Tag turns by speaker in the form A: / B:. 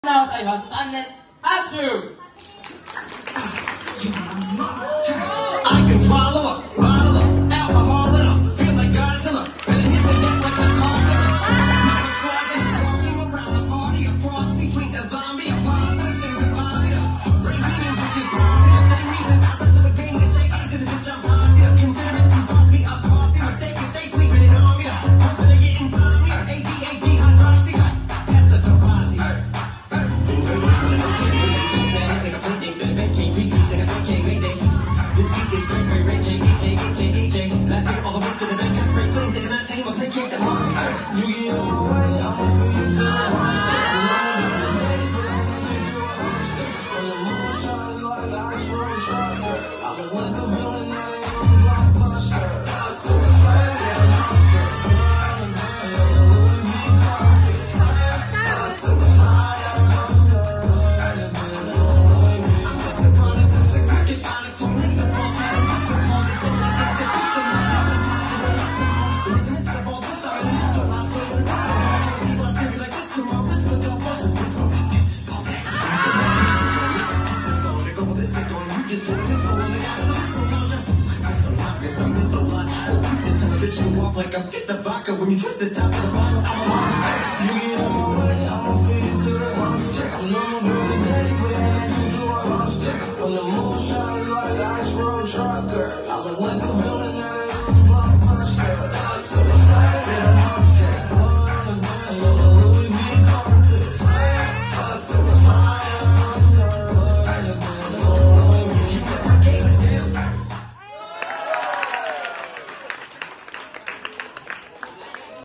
A: 直されます。3年拍手。
B: I can swallow a bottle of alcohol in a feel like Godzilla. Better hit the net like a car. Squads and walking around the party, a cross between a zombie apocalypse and the bomb. Breaking bitches wrong. The same reason I rest of a game with shakies and bitch I'm positive. Consider it to cost me a costly mistake if they sleeping in on me. Hoping to get insomnia, ADHD, hydroxy. That's the Kavasi. This beat is great, very rich, H-A-H-A-H-A. Laughing all the way to the bank, spray flames, taking that team, I'll take the monster. You get away, I'ma feel you till I'm monster. When the moon shines like ice for a trucker, I look like a villain in a blockbuster. Out to the fire, monster. Louis V carpets. Out to the fire, monster. I'm just a product of the cricket, Onyx, who make the balls. I'm just a product of the guys that piss them off. That's impossible, that's the most. In the midst of all this, I'm a mental hospital. In the midst of all this, see what's scary like this tomorrow. Whisper, don't bust us, whisper. This is all back. This is the song to go ballistic on you. Just doing this, no one out of this. So I'm just I'm mythological. The television go off like a fifth of vodka when you twist the top of the